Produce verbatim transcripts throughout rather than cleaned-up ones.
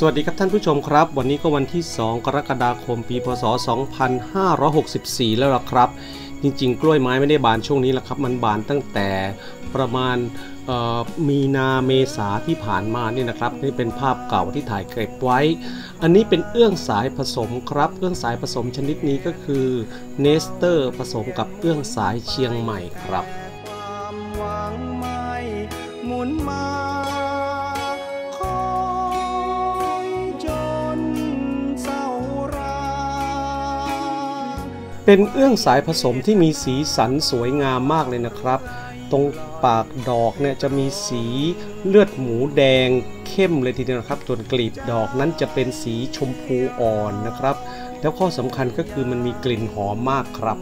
สวัสดีครับท่านผู้ชมครับวันนี้ก็วันที่สองกรกฎาคมปีพศสองพันห้าร้อยหกสิบสี่แล้วล่ะครับจริงๆกล้วยไม้ไม่ได้บานช่วงนี้แหละครับมันบานตั้งแต่ประมาณมีนาเมษาที่ผ่านมานี่นะครับนี่เป็นภาพเก่าที่ถ่ายเก็บไว้อันนี้เป็นเอื้องสายผสมครับเอื้องสายผสมชนิดนี้ก็คือเนสเตอร์ผสมกับเอื้องสายเชียงใหม่ครับความหวังไม่หมุนมาเป็นเอื้องสายผสมที่มีสีสันสวยงามมากเลยนะครับตรงปากดอกเนี่ยจะมีสีเลือดหมูแดงเข้มเลยทีเดียวนะครับส่วนกลีบดอกนั้นจะเป็นสีชมพูอ่อนนะครับแล้วข้อสำคัญก็คือมันมีกลิ่นหอมมากครับ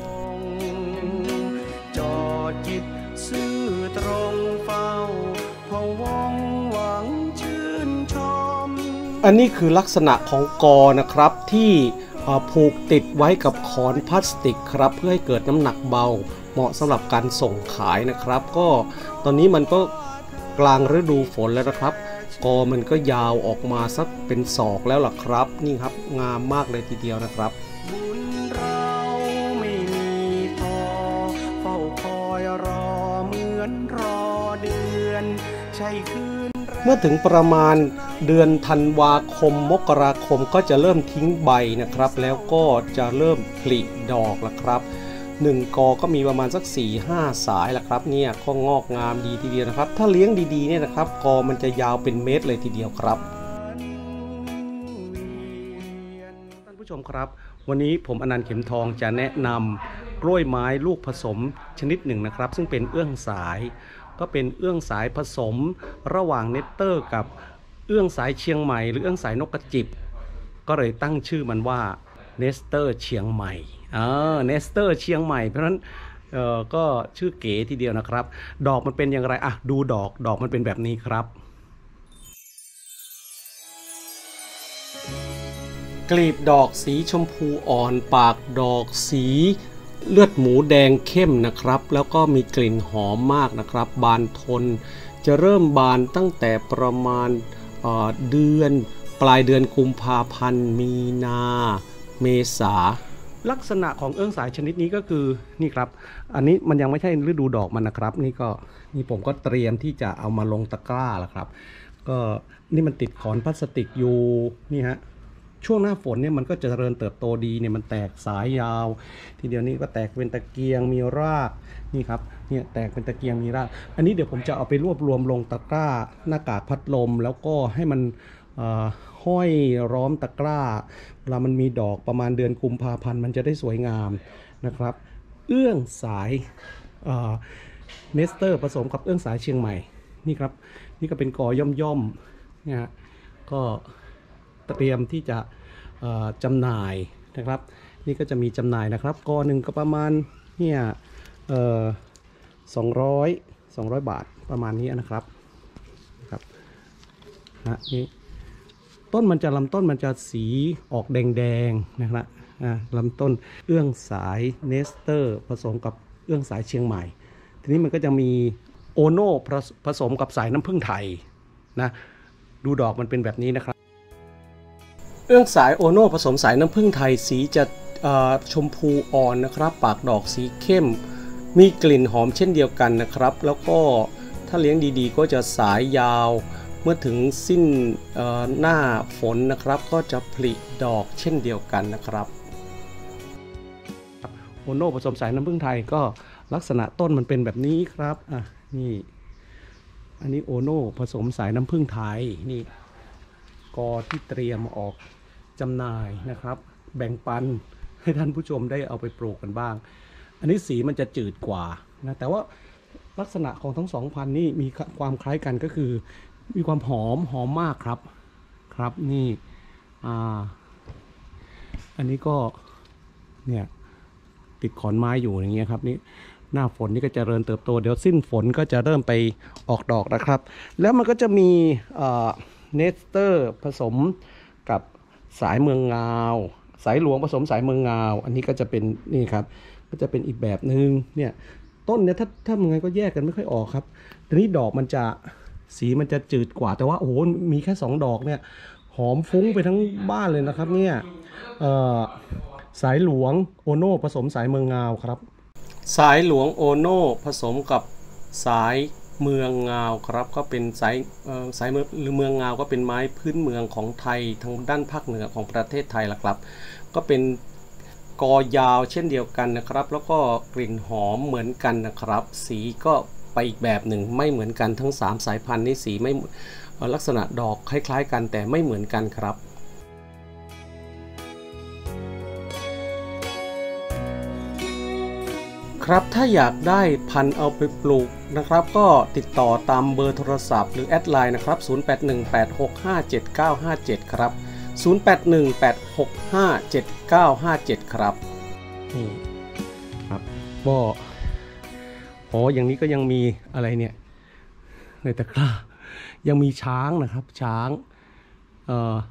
จอดจิตซื่อตรงเฝ้าพะวงหวังชื่นชมอันนี้คือลักษณะของกอนะครับที่ผูกติดไว้กับขอนพลาสติกครับเพื่อให้เกิดน้ำหนักเบาเหมาะสำหรับการส่งขายนะครับก็ตอนนี้มันก็กลางฤดูฝนแล้วนะครับกอมันก็ยาวออกมาสักเป็นศอกแล้วล่ะครับนี่ครับงามมากเลยทีเดียวนะครับบุญเราไม่มีพอเฝ้าคอยรอเหมือนรอเดือนใช่คืนเมื่อถึงประมาณเดือนธันวาคมมกราคมก็จะเริ่มทิ้งใบนะครับแล้วก็จะเริ่มผลิดอกแล้วครับหนึ่งกอก็มีประมาณสัก สี่ห้า สายแล้วครับเนี่ยก็งอกงามดีทีเดียวนะครับถ้าเลี้ยงดีๆเนี่ยนะครับกอมันจะยาวเป็นเมตรเลยทีเดียวครับท่านผู้ชมครับวันนี้ผมอนันต์เข็มทองจะแนะนำกล้วยไม้ลูกผสมชนิดหนึ่งนะครับซึ่งเป็นเอื้องสายก็เป็นเอื้องสายผสมระหว่างเนสเตอร์กับเอื้องสายเชียงใหม่หรือเอื้องสายนกกระจิบก็เลยตั้งชื่อมันว่าเนสเตอร์เชียงใหม่เออเนสเตอร์เชียงใหม่เพราะฉะนั้นเออก็ชื่อเก๋ทีเดียวนะครับดอกมันเป็นอย่างไรอ่ะดูดอกดอกมันเป็นแบบนี้ครับกลีบดอกสีชมพูอ่อนปากดอกสีเลือดหมูแดงเข้มนะครับแล้วก็มีกลิ่นหอมมากนะครับบานทนจะเริ่มบานตั้งแต่ประมาณเอ่อเดือนปลายเดือนกุมภาพันธ์มีนาเมษาลักษณะของเอื้องสายชนิดนี้ก็คือนี่ครับอันนี้มันยังไม่ใช่ฤดูดอกมันนะครับนี่ก็นี่ผมก็เตรียมที่จะเอามาลงตะกร้าแล้วครับก็นี่มันติดขอนพลาสติกอยู่นี่ฮะช่วงหน้าฝนเนี่ยมันก็จะเจริญเติบโตดีเนี่ยมันแตกสายยาวทีเดียวนี้ก็แตกเป็นตะเกียงมีรากนี่ครับเนี่ยแตกเป็นตะเกียงมีรากอันนี้เดี๋ยวผมจะเอาไปรวบรวมลงตะกร้าหน้ากากพัดลมแล้วก็ให้มันห้อยล้อมตะกร้าเวลามันมีดอกประมาณเดือนกุมภาพันธ์มันจะได้สวยงามนะครับเอื้องสายเนสเตอร์ผสมกับเอื้องสายเชียงใหม่นี่ครับนี่ก็เป็นกอย่อมๆนะฮะก็เตรียมที่จะจำหน่ายนะครับนี่ก็จะมีจำหน่ายนะครับกอหนึ่งก็ประมาณเนี่ยสองร้อยสองร้อยบาทประมาณนี้นะครับนะครับนะนี่ต้นมันจะลำต้นมันจะสีออกแดงๆนะครับลำต้นเอื้องสายเนสเตอร์ผสมกับเอื้องสายเชียงใหม่ทีนี้มันก็จะมีโอโน่ผสมกับสายน้ำผึ้งไทยนะดูดอกมันเป็นแบบนี้นะครับเอื้องสายโอโน่ผสมสายน้ำผึ้งไทยสีจะชมพูอ่อนนะครับปากดอกสีเข้มมีกลิ่นหอมเช่นเดียวกันนะครับแล้วก็ถ้าเลี้ยงดีๆก็จะสายยาวเมื่อถึงสิ้นหน้าฝนนะครับก็จะผลิดอกเช่นเดียวกันนะครับโอโน่ผสมสายน้ำผึ้งไทยก็ลักษณะต้นมันเป็นแบบนี้ครับอ่ะนี่อันนี้โอโน่ผสมสายน้ำผึ้งไทยนี่กอที่เตรียมออกจำหน่ายนะครับแบ่งปันให้ท่านผู้ชมได้เอาไปปลูกกันบ้างอันนี้สีมันจะจืดกว่านะแต่ว่าลักษณะของทั้งสองพันธุ์นี่มีความคล้ายกันก็คือมีความหอมหอมมากครับครับนี่อ่าอันนี้ก็เนี่ยติดขอนไม้อยู่อย่างเงี้ยครับนี่หน้าฝนนี่ก็จะเจริญเติบโตเดี๋ยวสิ้นฝนก็จะเริ่มไปออกดอกนะครับแล้วมันก็จะมีเนสเตอร์ผสมกับสายเมืองงาวสายหลวงผสมสายเมืองงาวอันนี้ก็จะเป็นนี่ครับก็จะเป็นอีกแบบหนึ่งเนี่ยต้นเนี่ยถ้าถ้ามันไงก็แยกกันไม่ค่อยออกครับทีนี้ดอกมันจะสีมันจะจืดกว่าแต่ว่าโอ้โหมีแค่สองดอกเนี่ยหอมฟุ้งไปทั้งบ้านเลยนะครับเนี่ยสายหลวงโอโน่ผสมสายเมืองงาวครับสายหลวงโอโน่ผสมกับสายเมืองงาวครับก็เป็นสายสายเมืองหรือเมืองงาวก็เป็นไม้พื้นเมืองของไทยทางด้านภาคเหนือของประเทศไทยละครับก็เป็นกอยาวเช่นเดียวกันนะครับแล้วก็กลิ่นหอมเหมือนกันนะครับสีก็ไปอีกแบบหนึ่งไม่เหมือนกันทั้งสามสายพันธุ์นี้สีไม่ลักษณะดอกคล้ายๆกันแต่ไม่เหมือนกันครับครับถ้าอยากได้พันธุ์เอาไปปลูกนะครับก็ติดต่อตามเบอร์โทรศัพท์หรือแอดไลน์นะครับศูนย์ แปด หนึ่ง แปด หก ห้า เจ็ด เก้า ห้า เจ็ดครับศูนย์ แปด หนึ่ง แปด หก ห้า เจ็ด เก้า ห้า เจ็ดครับนี่ครับก็อ๋ออย่างนี้ก็ยังมีอะไรเนี่ยในตะกร้ายังมีช้างนะครับช้างเอ่อ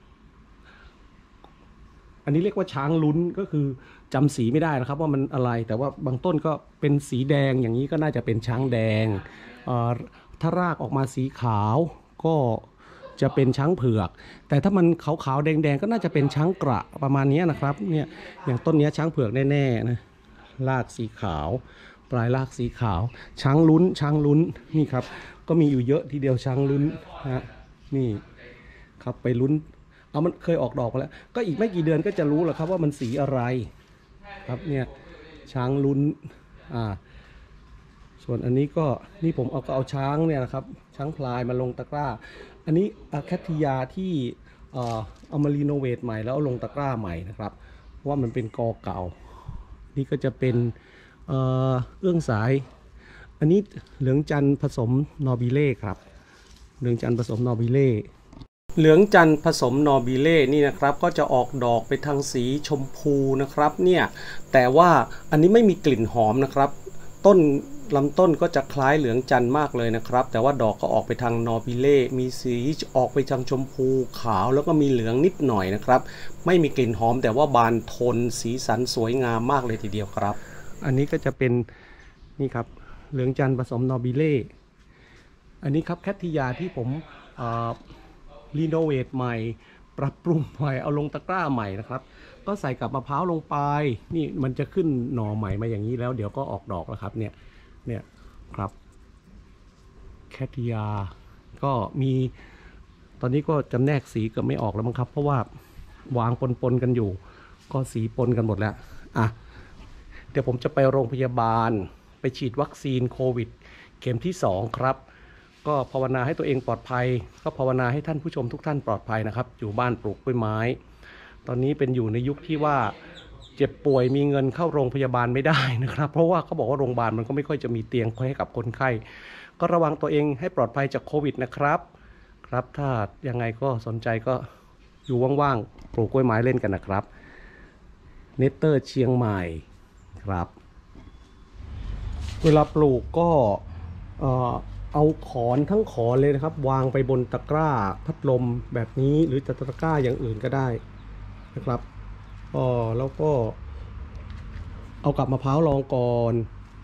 อันนี้เรียกว่าช้างลุ้นก็คือจำสีไม่ได้นะครับว่ามันอะไรแต่ว่าบางต้นก็เป็นสีแดงอย่างนี้ก็น่าจะเป็นช้างแดงถ้ารากออกมาสีขาวก็จะเป็นช้างเผือกแต่ถ้ามันขาวๆแดงๆก็น่าจะเป็นช้างกระประมาณนี้นะครับเนี่ยอย่างต้นนี้ช้างเผือกแน่ๆนะรากสีขาวปลายรากสีขาวช้างลุ้นช้างลุ้นนี่ครับก็มีอยู่เยอะทีเดียวช้างลุ้นนะนี่ครับไปลุ้นเอามันเคยออกดอกไปแล้วก็อีกไม่กี่เดือนก็จะรู้แหละครับว่ามันสีอะไรครับเนี่ยช้างลุ้นอ่าส่วนอันนี้ก็นี่ผมเอาก็เอาช้างเนี่ยนะครับช้างพลายมาลงตะกร้าอันนี้อะแคทติยาที่เอ่อเอามารีโนเวทใหม่แล้วเอาลงตะกร้าใหม่นะครับเพราะว่ามันเป็นกอเก่านี่ก็จะเป็นเอ่อเอื้องสายอันนี้เหลืองจันทร์ผสมนอบิเล่ครับเหลืองจันทร์ผสมนอบิเล่เหลืองจันทร์ผสมนอบิเล่นี่นะครับก็จะออกดอกไปทางสีชมพูนะครับเนี่ยแต่ว่าอันนี้ไม่มีกลิ่นหอมนะครับต้นลำต้นก็จะคล้ายเหลืองจันทร์มากเลยนะครับแต่ว่าดอกก็ออกไปทางนอบิเล่มีสีออกไปทางชมพูขาวแล้วก็มีเหลืองนิดหน่อยนะครับไม่มีกลิ่นหอมแต่ว่าบานทนสีสันสวยงามมากเลยทีเดียวครับอันนี้ก็จะเป็นนี่ครับเหลืองจันทร์ผสมนอบิเล่อันนี้ครับแคทติยาที่ผมรีโนเวทใหม่ปรับปรุงใหม่เอาลงตะกร้าใหม่นะครับก็ใส่กับมะพร้าวลงไปนี่มันจะขึ้นหน่อใหม่มาอย่างนี้แล้วเดี๋ยวก็ออกดอกแล้วครับเนี่ยเนี่ยครับแคทติยาก็มีตอนนี้ก็จำแนกสีก็ไม่ออกแล้วมั้งครับเพราะว่าวางปนๆกันอยู่ก็สีปนกันหมดแล้วอ่ะเดี๋ยวผมจะไปโรงพยาบาลไปฉีดวัคซีนโควิดเข็มที่สองครับก็ภาวนาให้ตัวเองปลอดภัยก็ภาวนาให้ท่านผู้ชมทุกท่านปลอดภัยนะครับอยู่บ้านปลูกกล้วยไม้ตอนนี้เป็นอยู่ในยุคที่ว่าเจ็บป่วยมีเงินเข้าโรงพยาบาลไม่ได้นะครับเพราะว่าเขาบอกว่าโรงพยาบาลมันก็ไม่ค่อยจะมีเตียงให้กับคนไข้ก็ระวังตัวเองให้ปลอดภัยจากโควิดนะครับครับถ้ายังไงก็สนใจก็อยู่ว่างๆปลูกกล้วยไม้เล่นกันนะครับเนเตอร์เชียงใหม่ครับเวลาปลูกก็เอ่อเอาขอนทั้งขอนเลยนะครับวางไปบนตะกร้าพัดลมแบบนี้หรือจะตะกร้าอย่างอื่นก็ได้นะครับอ๋อแล้วก็เอากับมะพร้าวรองก่อน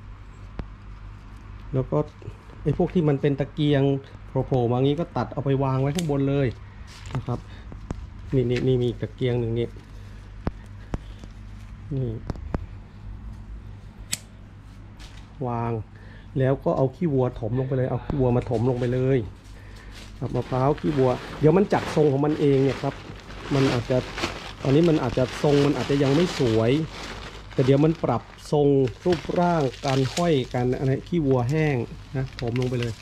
แล้วก็ไอ้พวกที่มันเป็นตะเกียงโผล่ๆมางี้ก็ตัดเอาไปวางไว้ข้างบนเลยนะครับนี่นี่นี่มีตะเกียงหนึ่งนี่นี่วางแล้วก็เอาขี้วัวถมลงไปเลยเอาขี้วัวมาถมลงไปเลยมะพร้าวขี้วัวเดี๋ยวมันจัดทรงของมันเองเนี่ยครับมันอาจจะตอนนี้มันอาจจะทรงมันอาจจะยังไม่สวยแต่เดี๋ยวมันปรับทรงรูปร่างการห้อยการอะไรขี้วัวแห้งนะถมลงไปเลย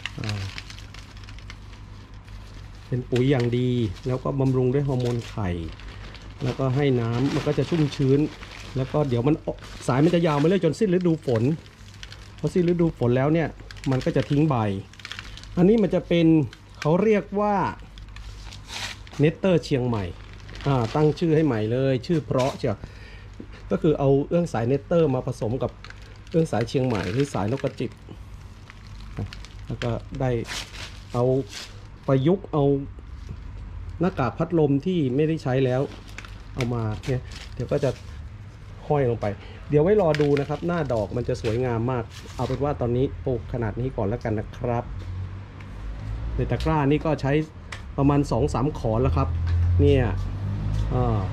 เป็นปุ๋ยอย่างดีแล้วก็บำรุงด้วยฮอร์โมนไข่แล้วก็ให้น้ำมันก็จะชุ่มชื้นแล้วก็เดี๋ยวมันสายมันจะยาวมาเรื่อยจนสิ้นฤดูฝนพอสิ้นฤดูฝนแล้วเนี่ยมันก็จะทิ้งใบอันนี้มันจะเป็นเขาเรียกว่าเนเตอร์เชียงใหม่อ่าตั้งชื่อให้ใหม่เลยชื่อเพราะเชียวก็คือเอาเอื้องสายเนเตอร์มาผสมกับเอื้องสายเชียงใหม่หรือสายนกกระจิบแล้วก็ได้เอาประยุกต์เอาหน้ากากพัดลมที่ไม่ได้ใช้แล้วเอามาเนี่ยเดี๋ยวก็จะห้อยลงไปเดี๋ยวไว้รอดูนะครับหน้าดอกมันจะสวยงามมากเอาเป็นว่าตอนนี้ปลูกขนาดนี้ก่อนแล้วกันนะครับในตะกร้านี่ก็ใช้ประมาณ สองสาม ขอนแล้วครับเนี่ยอ่า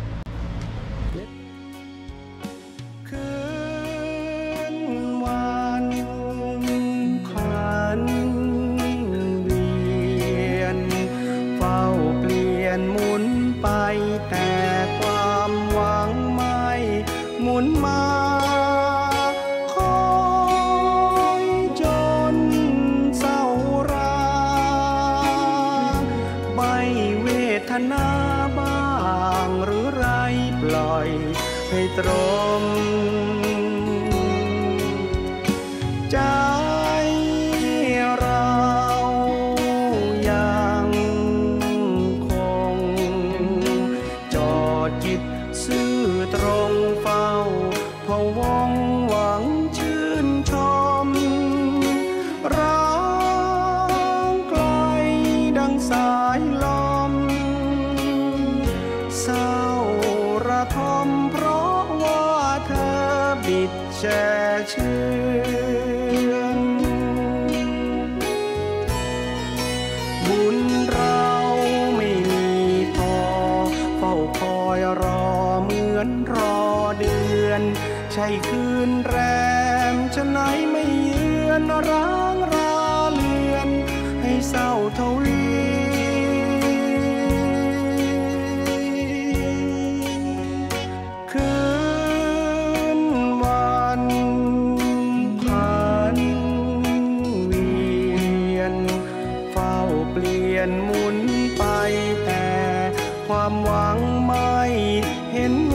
คืนวันคลันเวียนเฝ้าเปลี่ยนหมุนไปแต่ความหวังไม่หมุนมาคอยจนเศร้าราใบเวทนาบ้างหรือไรปล่อยให้ตรมใจเรายังคงจอดจิตซื่อตรงเฝ้าพะวงหวังชื่นชมร้างไกลดังสายลมเศร้าระทมเพราะว่าเธอบิดแช่เชือนบุญเราไม่มีพอเฝ้าคอยรอเหมือนรอเดือนใช่คืนแรมฉะไหนไม่เยือนร้างราเลือนให้เศร้าทวีคืนวันพันเวียนเฝ้าเปลี่ยนหมุนไปแต่ความหวังไม่เห็น